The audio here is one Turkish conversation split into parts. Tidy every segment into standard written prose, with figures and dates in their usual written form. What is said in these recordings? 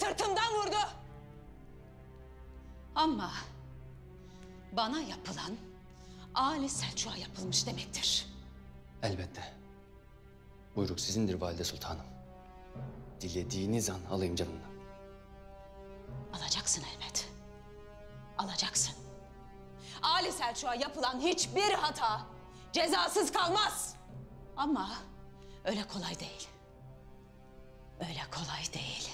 sırtımdan vurdu. Ama bana yapılan Ali Selçuk'a yapılmış demektir. Elbette. Buyruk sizindir valide sultanım. Dilediğiniz an alayım canını. Alacaksın elbet. Alacaksın. Ali Selçuk'a yapılan hiçbir hata cezasız kalmaz. Ama öyle kolay değil. Öyle kolay değil.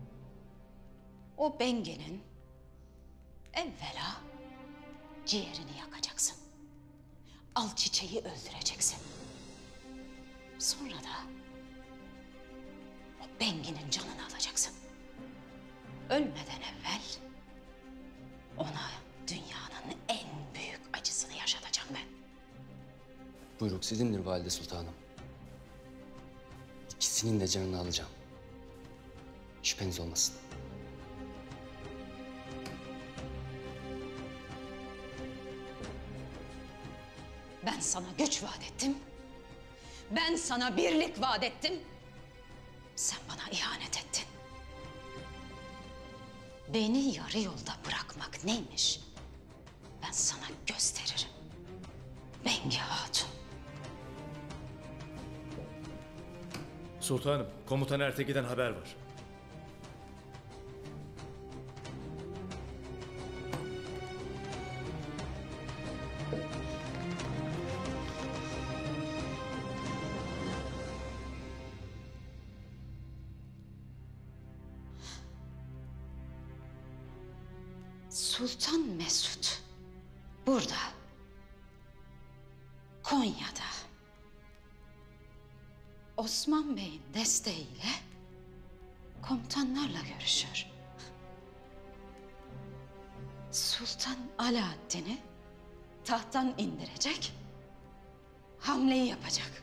O Bengi'nin evvela ciğerini yakacaksın. Al çiçeği öldüreceksin. Sonra da o Bengi'nin canını alacaksın. Ölmeden evvel ona dünyanın en büyük acısını yaşatacağım ben. Buyruk sizindir valide sultanım. İkisinin de canını alacağım. Şüpheniz olmasın. Ben sana güç vaat ettim. Ben sana birlik vaat ettim. Sen bana ihanet ettin. Beni yarı yolda bırakmak neymiş? Ben sana gösteririm. Bengi Hatun. Sultanım, komutan Erteki'den haber var. Sultan Mesut burada, Konya'da, Osman Bey'in desteğiyle komutanlarla görüşür. Sultan Alaaddin'i tahttan indirecek, hamleyi yapacak.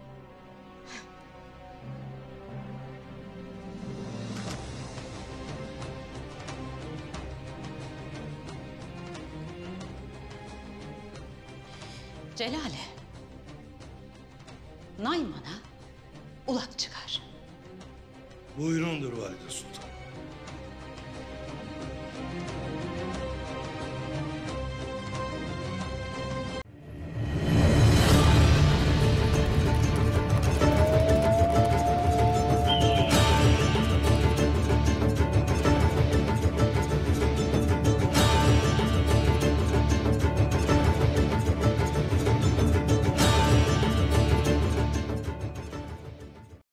Celale, Nayman'a ulak çıkar. Buyurundur valide sultan.